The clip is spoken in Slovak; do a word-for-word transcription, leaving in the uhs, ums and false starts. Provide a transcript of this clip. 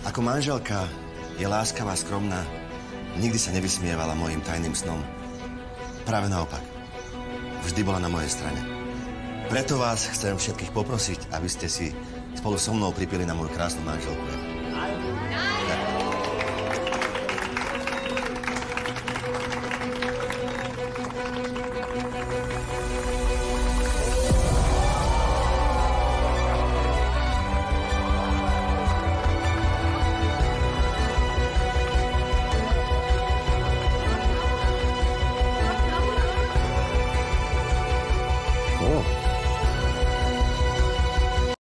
Ako manželka je láskavá, skromná, nikdy sa nevysmievala mojim tajným snom. Práve naopak. Vždy bola na mojej strane. Preto vás chcem všetkých poprosiť, aby ste si spolu so mnou pripili na moju krásnu manželku.